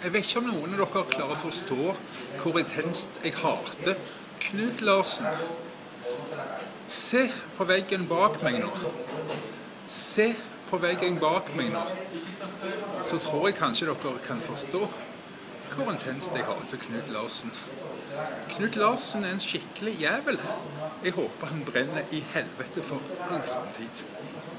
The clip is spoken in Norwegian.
Jeg vet ikke om noen av dere klarer å forstå hvor intenst jeg hater Knut Larsen. Se på veggen bak meg nå. Se på veggen bak meg nå. Så tror jeg kanskje dere kan forstå hvor intenst jeg hater Knut Larsen. Knut Larsen er en skikkelig jævel. Jeg håper han brenner i helvete for all fremtid.